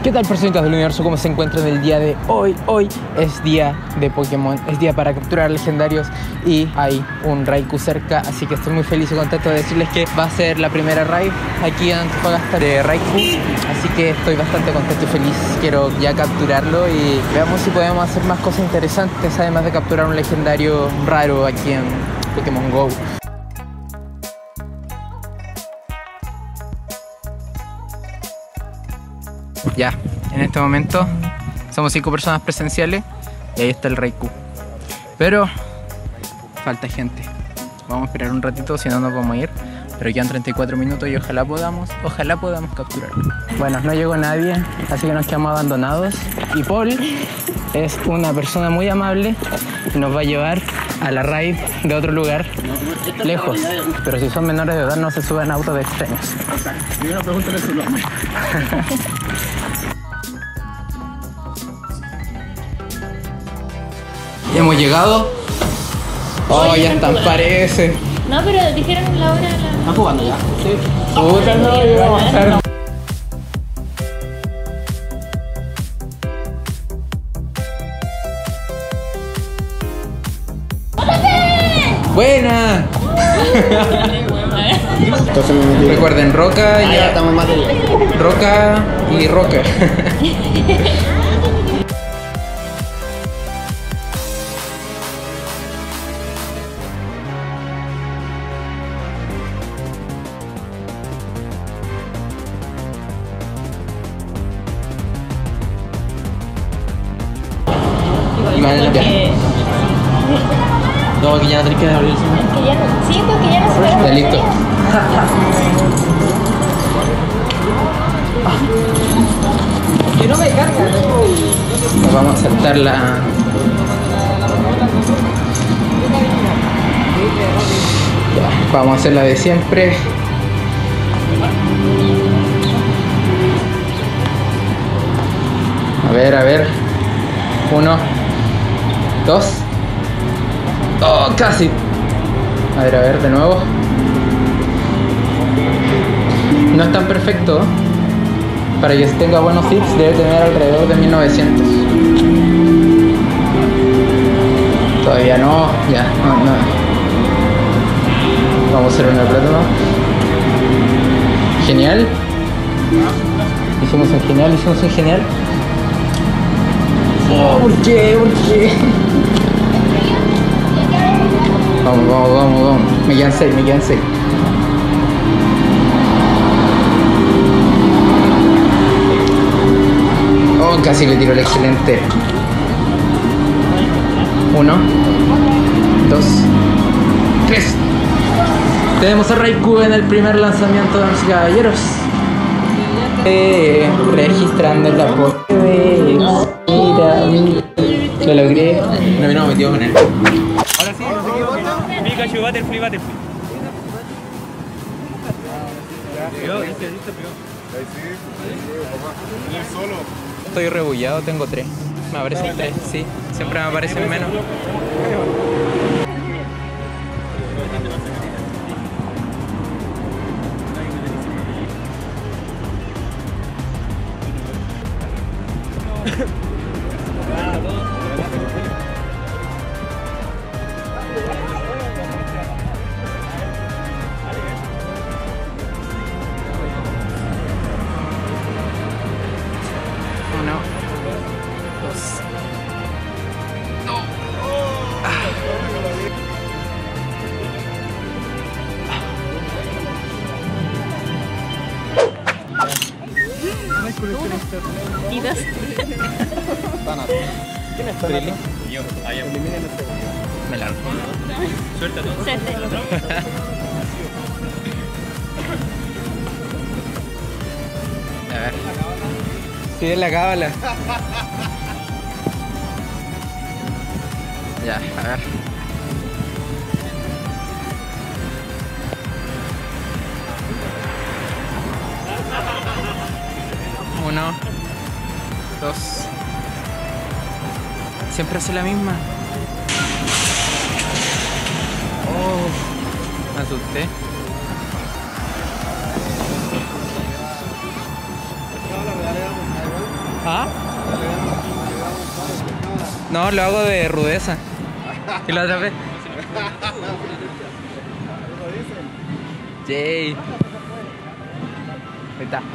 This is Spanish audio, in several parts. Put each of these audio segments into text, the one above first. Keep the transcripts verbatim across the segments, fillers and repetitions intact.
¿Qué tal, personitas del universo? ¿Cómo se encuentran el día de hoy? Hoy es día de Pokémon, es día para capturar legendarios y hay un Raikou cerca, así que estoy muy feliz y contento de decirles que va a ser la primera raid aquí en Antofagasta de Raikou, así que estoy bastante contento y feliz. Quiero ya capturarlo y veamos si podemos hacer más cosas interesantes, además de capturar un legendario raro aquí en Pokémon Go. Ya, en este momento somos cinco personas presenciales y ahí está el Raikou. Pero falta gente. Vamos a esperar un ratito, si no nos vamos a ir. Pero quedan treinta y cuatro minutos y ojalá podamos, ojalá podamos capturarlo. Bueno, no llegó nadie, así que nos quedamos abandonados. Y Paul es una persona muy amable y nos va a llevar a la raid de otro lugar, lejos. Pero si son menores de edad no se suben a autos de extraños. Primero pregúntale su nombre. Ya hemos llegado. Oh, ya están, parece. No, pero dijeron la hora. La... ¿Están jugando ya? Sí. Puta, no, íbamos a hacer. ¡Buena! Entonces me metí. Recuerden, Roca y... Ah, ya estamos más de diez. Roca y Roca. Vale, ya. No, que ya no tenés que abrir el cine. Es que ya no. Sí, porque ya no se ve. Ya listo. Que no me carga. Nos vamos a saltar la... Ya, vamos a hacer la de siempre. A ver, a ver. Uno, dos. Oh, casi. A ver, a ver, de nuevo. No es tan perfecto. Para que tenga buenos hits debe tener alrededor de mil novecientos. Todavía no, ya, no, no. Vamos a hacer una plátano. Genial. Hicimos un genial, hicimos un genial. Oh, ¿por qué? ¿Por qué? Vamos, vamos, vamos, vamos. Me quedan seis, me quedan seis. Oh, casi le tiro el excelente. Uno, dos, tres. Tenemos a Raikou en el primer lanzamiento, damas y caballeros. Eh, registrando la Pokédex. Mira, mira. Lo logré. No, no, metió con él. Ahora sí, no sé qué bota. Pikachu, Butterfree, Butterfree. Yo, listo, listo, solo. Estoy rebullado, tengo tres. Me aparecen tres, sí. Siempre me aparecen menos. Uno, dos, no. Ah. Y dos. ¿Quién es Trilly? Yo, allá. Me largo. Suelta todo. Suerte. A ver. Sí, es la cábala. Ya, a ver. Uno, dos. Siempre hace la misma. Oh, me asusté. ¿Ah? No, lo hago de rudeza. ¿Y la otra vez? Yay. Ahí está.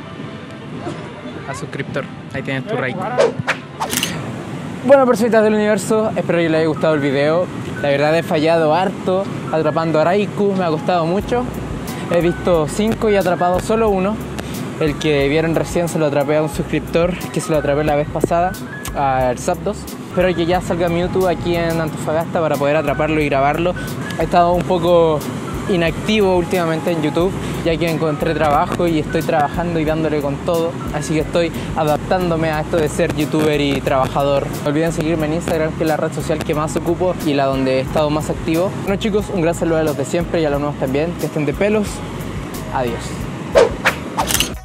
A suscriptor. Ahí tienes tu Raikou. Bueno, personitas del universo, espero que les haya gustado el video. La verdad he fallado harto atrapando a Raikou, me ha costado mucho. He visto cinco y he atrapado solo uno. El que vieron recién se lo atrapé a un suscriptor, que se lo atrapé la vez pasada, al Zapdos. Espero que ya salga Mewtwo aquí en Antofagasta para poder atraparlo y grabarlo. He estado un poco inactivo últimamente en YouTube, ya que encontré trabajo y estoy trabajando y dándole con todo, así que estoy adaptándome a esto de ser youtuber y trabajador. No olviden seguirme en Instagram, que es la red social que más ocupo y la donde he estado más activo. Bueno chicos, un gran saludo a los de siempre y a los nuevos también, que estén de pelos. Adiós.